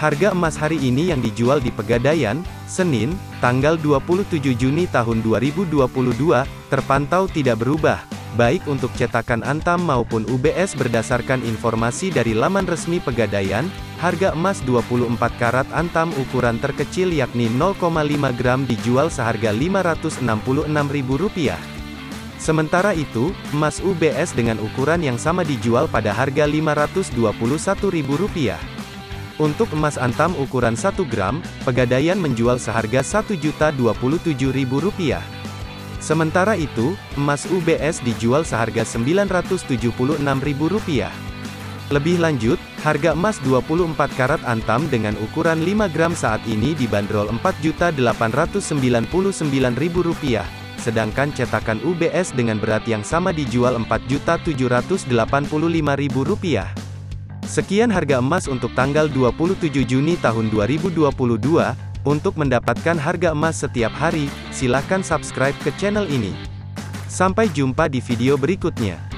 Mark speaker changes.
Speaker 1: Harga emas hari ini yang dijual di Pegadaian, Senin, tanggal 27 Juni tahun 2022, terpantau tidak berubah, baik untuk cetakan Antam maupun UBS berdasarkan informasi dari laman resmi Pegadaian. Harga emas 24 karat Antam ukuran terkecil yakni 0,5 gram dijual seharga Rp566.000. Sementara itu, emas UBS dengan ukuran yang sama dijual pada harga Rp521.000. Untuk emas Antam ukuran 1 gram, Pegadaian menjual seharga Rp1.027.000. Sementara itu, emas UBS dijual seharga Rp976.000. Lebih lanjut, harga emas 24 karat Antam dengan ukuran 5 gram saat ini dibanderol Rp4.899.000, sedangkan cetakan UBS dengan berat yang sama dijual Rp4.785.000. Sekian harga emas untuk tanggal 27 Juni tahun 2022. Untuk mendapatkan harga emas setiap hari, silakan subscribe ke channel ini. Sampai jumpa di video berikutnya.